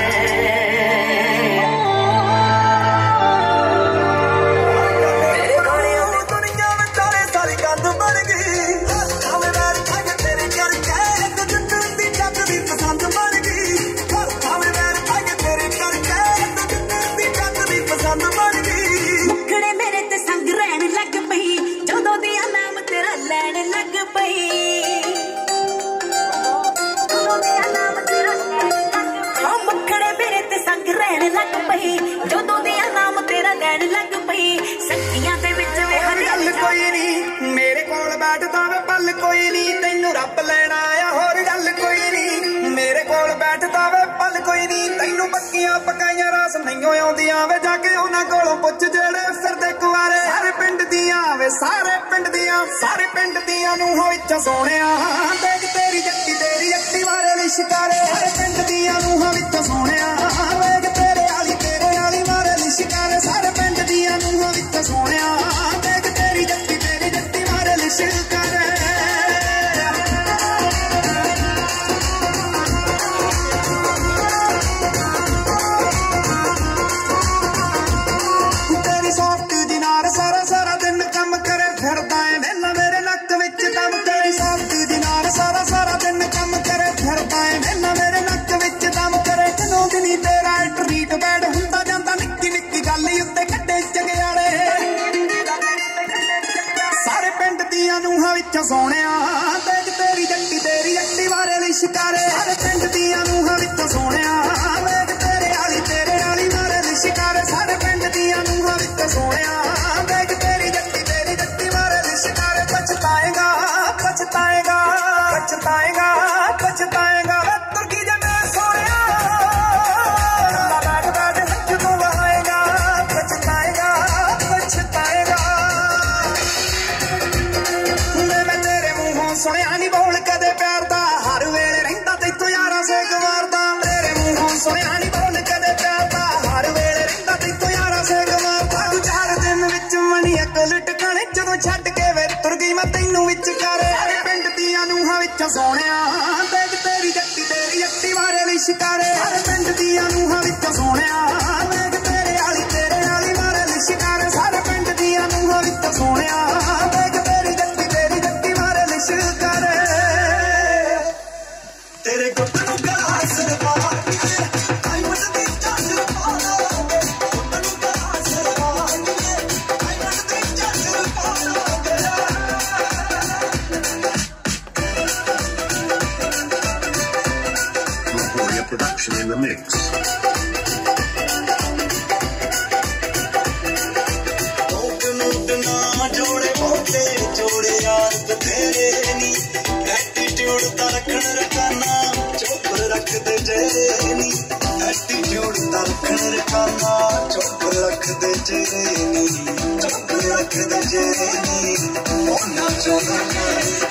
ਕੋਈ ਨਹੀਂ ਤੈਨੂੰ ਰੱਬ ਲੈਣ ਆਇਆ ਹੋਰ ਗੱਲ ਕੋਈ ਨਹੀਂ ਮੇਰੇ ਕੋਲ ਬੈਠਦਾ ਵੇ ਪਲ ਕੋਈ ਨਹੀਂ ਤੈਨੂੰ ਪੱਕੀਆਂ ਪਕਾਈਆਂ ਰਾਸ ਨਹੀਂ ਆਉਂਦੀਆਂ ਵੇ ਜਾ ਕੇ ਉਹਨਾਂ ਕੋਲੋਂ ਪੁੱਛ ਜਿਹੜੇ ਫਿਰਦੇ ਕੁਆਰੇ ਸਾਰੇ ਪਿੰਡ ਦੀਆਂ ਵੇ ਸਾਰੇ ਪਿੰਡ ਦੀਆਂ ਨੂੰ ਹੋ ਇੱਛਾ ਸੋਹਣਿਆ ਦੇਖ ਤੇਰੀ ਜੱਟੀ ਮਾਰੇ ਲਿਸ਼ਕਾਰੇ ਸਾਰੇ ਪਿੰਡ ਦੀਆਂ ਨੂੰ ਹੋ ਇੱਛਾ ਸੋਹਣਿਆ ਵੇਖ ਤੇਰੇ ਵਾਲੀ ਮਾਰੇ ਲਿਸ਼ਕਾਰੇ ਸਾਰੇ ਪਿੰਡ ਦੀਆਂ ਨੂੰ ਹੋ ਇੱਛਾ ਸੋਹਣਿਆ ਦੇਖ ਤੇਰੀ ਜੱਟੀ ਮਾਰੇ ਲਿਸ਼ਕਾਰੇ ਸਾਰਾ ਦਿਨ ਕੰਮ ਕਰੇ ਫਿਰਦਾ ਏ ਵੇਲਾ ਮੇਰੇ ਨੱਕ ਵਿੱਚ ਦਮ ਤੇਰੀ ਸਾਥੀ ਦੀ ਨਾਲ ਸਾਰਾ ਦਿਨ ਕੰਮ ਕਰੇ ਫਿਰਦਾ ਏ ਵੇਲਾ ਮੇਰੇ ਨੱਕ ਵਿੱਚ ਦਮ ਕਰੇ ਜਦੋਂ ਦਿਨੀ ਤੇਰਾ ਟਰੀਟ ਬੈਡ ਹੁੰਦਾ ਜਾਂਦਾ ਨਿੱਕੀ ਗੱਲ ਉੱਤੇ ਕੱਢੇ ਚੰਗਿਆੜੇ ਸਾਰੇ ਪਿੰਡ ਦੀਆਂ सोहणिया देख तेरी जट्टी वारे लिशकारे सारे पिंड दियां नूहां विचों सोहणिया देख तेरे आली मारे लिशकारे सारे पिंड दियां नूहां विचों सोहणिया देख तेरी जट्टी वारे लिशकारे पछताएगा तुर्की जने सोहणिया सुनिया नी बोल कदे प्यार दा हर वेले रहिंदा तैथों यारां सेक मारदा तेरे मूंहों सुनिया नी बोल कदे प्यार दा हर वेले रहिंदा तैथों यारां सेक मारदा तू 4 दिन विच मनी अकल टकाने जदों छड्ड के वे तुर गई मैं तैनूं विच करे सारे पिंड दियां नूहां विचों सोहणिया देख तेरी जट्टी वारे लिशकारे सारे पिंड दियां नूहां विचों सोहणिया देख तेरे आली मारे लिशकारे सारे पिंड दियां नूहां विचों सोहणिया देख तेरी जट्टी वारे लिशकारे तेरे गुट नूं गलास लगा आई मटदी चंद पाला गुट नूं गलास लगा आई मटदी चंद पाला Gloria production in the mix. जोड़े यार तेरे नी एटीट्यूड ता रखन रखाना चुप रख दे जेरे नी एटीट्यूड ता रखन रखाना चुप रख दे जेरे नी चुप रख दे जेरे नी ओ ना चोना